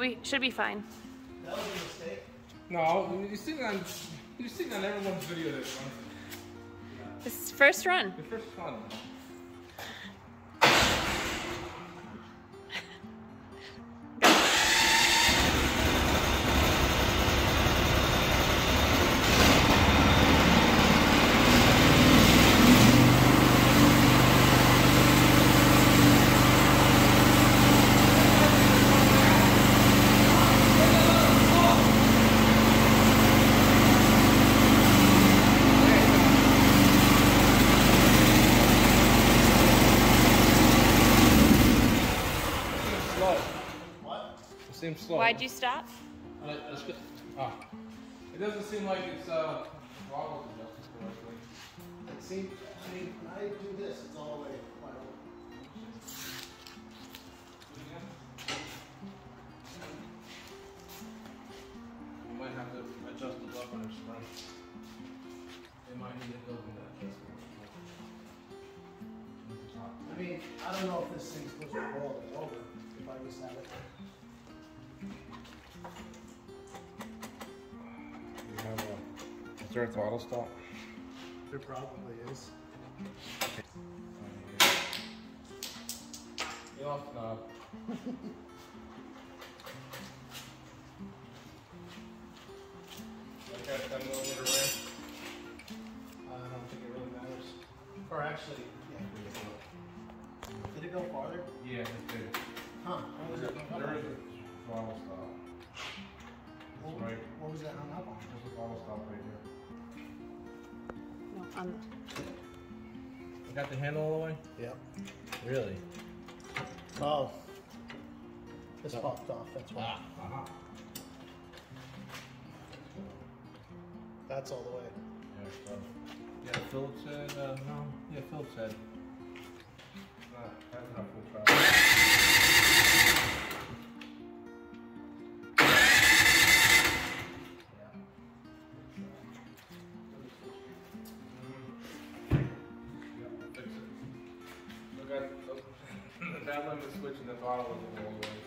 Should be fine. That was a mistake. No, you're sitting on everyone's video that runs. This is first run. The first run. Seems slow. Why'd you stop? Let's get. Ah, it doesn't seem like it's throttle adjusted correctly. It seems. I mean, when I do this, it's all the way quite over. You might have to adjust the buffer spring. They might need to build that adjustment. I mean, I don't know if this thing's supposed to roll it over. If I just have it. Is there a throttle stop? There probably is. You off knob. Like that 10 millimeter ring? I don't think it really matters. Or actually, yeah. Did it go farther? Yeah, it did. Huh? What was it? There is a throttle stop. That's right. What was that hung up on? There's a throttle stop right here. No, You got the handle all the way? Yep. Really? Oh. This popped off, that's why. That's all the way. Yeah, so. Yeah, Phillips said, no. Yeah, Phillips said. That's not full throttle. That limit switch in the throttle is all the way.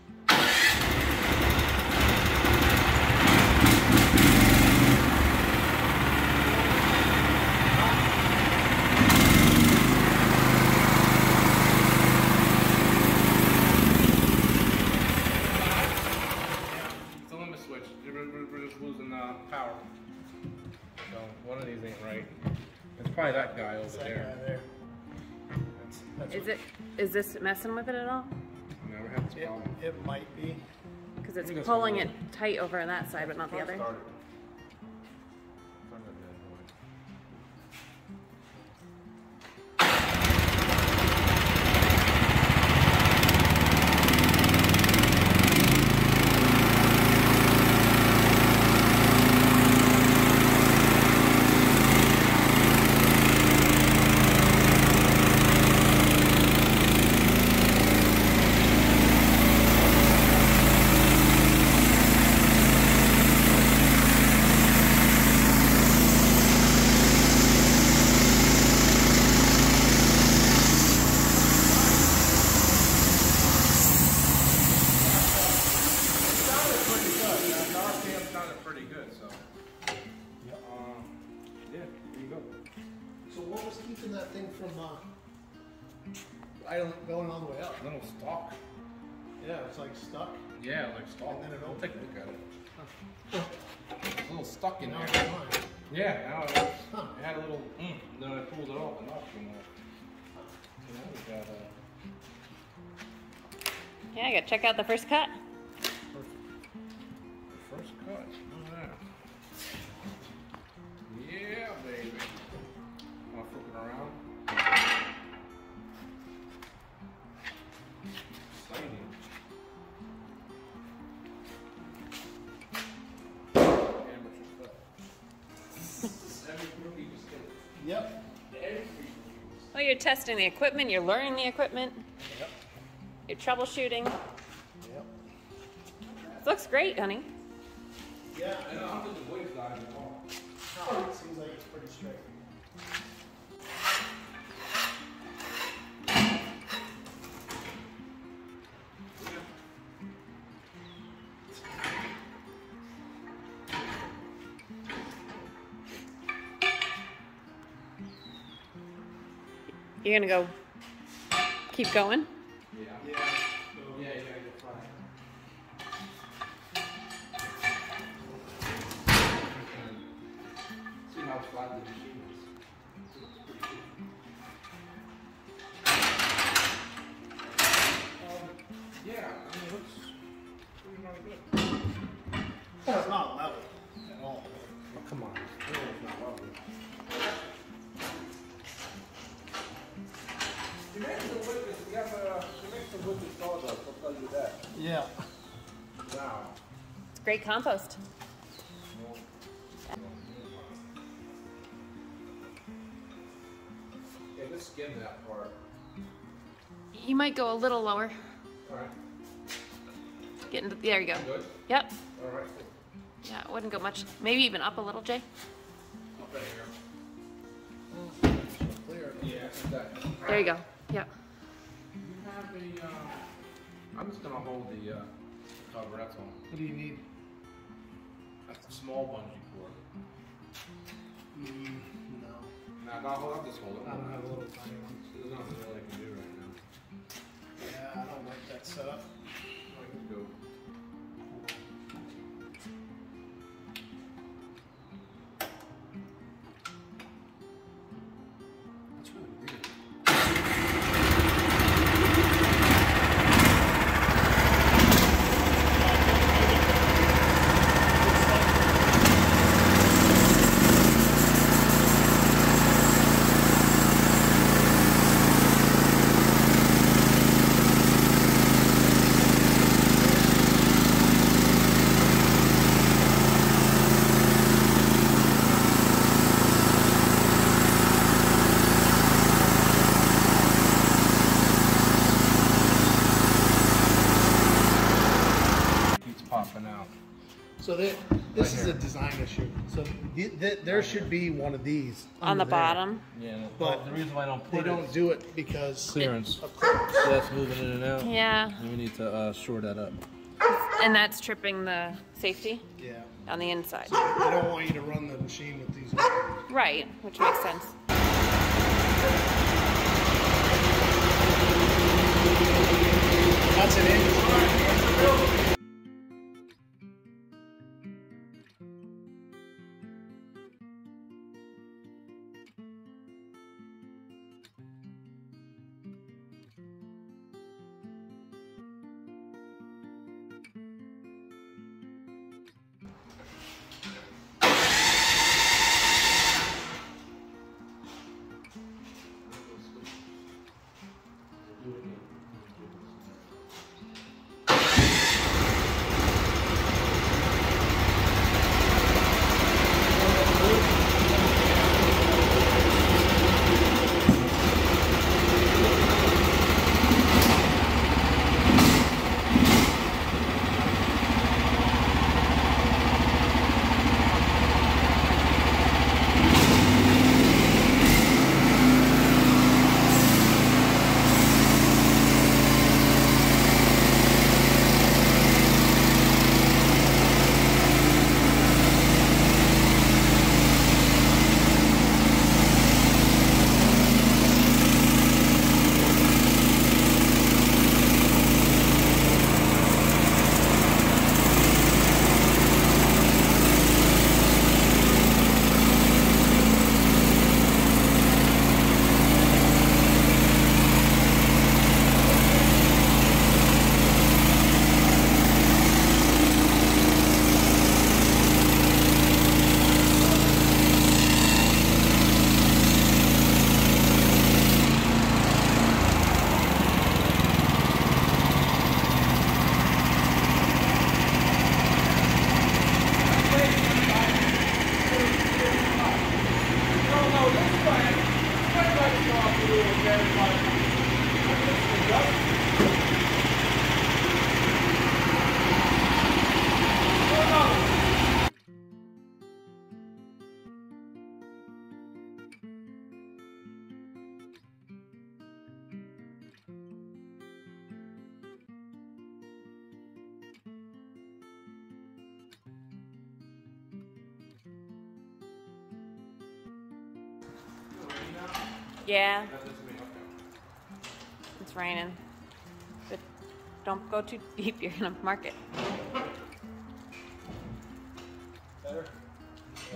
It's the limit switch. We're just losing power. So one of these ain't right. It's probably that guy over there. Is this messing with it at all? Never had this problem. It might be. Because it's pulling it tight over on that side, but not the other. Going all the way up. Little stalk. Yeah, it's like stuck. Yeah, like stalk. And then it Take a look at it. It's a little stuck in there. Yeah, now it had a little. Then I pulled it off and off. So now we got Yeah, I gotta check out the first cut. first cut. Look at that. Yeah, baby. I'm flipping around. Yep. Well, you're testing the equipment, you're learning the equipment. Yep. You're troubleshooting. Yep. It looks great, honey. Yeah. I don't think the wave's not at all. No, it seems like it's pretty straight. You're gonna go keep going? Yeah. Yeah, you gotta go fly. See how flat the machine is. Yeah, I mean, it looks pretty darn good. It's not level at all. Oh, come on. It's not lovely. You make the wood, you have you make the wood with sawdust, I'll tell you that. Yeah. Now. It's great compost. Yeah, just skim that part. You might go a little lower. Alright. There you go. Good? Yep. Alright. Yeah, it wouldn't go much. Maybe even up a little, Jay. Up right here. Clear. Yeah, exactly. There you go. Yep. You have a, I'm just gonna hold the cover, that's all. What do you need? That's a small bungee cord. No. Nah, I'll just hold it. I don't have a little tiny one. There's nothing really I can do right now. Yeah, I don't like that setup. I can go. That's really weird. Keeps popping out. So this is a design issue. So there should be one of these On the under there. bottom. Yeah, But the reason why I don't They put don't do it because clearance. of clearance. So that's moving in and out. Yeah. And we need to shore that up. And that's tripping the safety Yeah. on the inside. I don't want you to run the machine with these. Right, which makes sense. That's an inch. Yeah. That's just me, okay. it's raining. But don't go too deep, you're gonna mark it. Better? Yeah.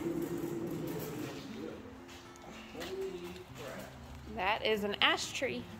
That is an ash tree.